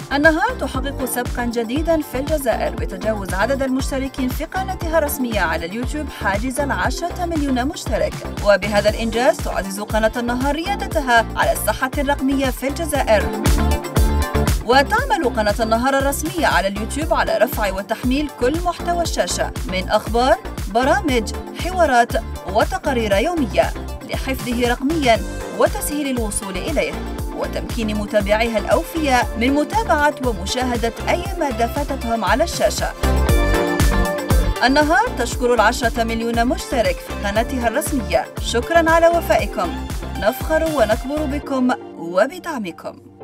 النهار تحقق سبقا جديدا في الجزائر بتجاوز عدد المشتركين في قناتها الرسمية على اليوتيوب حاجز 10 مليون مشترك، وبهذا الإنجاز تعزز قناة النهار ريادتها على الساحة الرقمية في الجزائر. وتعمل قناة النهار الرسمية على اليوتيوب على رفع وتحميل كل محتوى الشاشة من أخبار، برامج، حوارات وتقارير يومية لحفظه رقمياً وتسهيل الوصول إليه وتمكين متابعيها الأوفياء من متابعة ومشاهدة أي مادة فاتتهم على الشاشة. النهار تشكر 10 مليون مشترك في قناتها الرسمية. شكراً على وفائكم، نفخر ونكبر بكم وبدعمكم.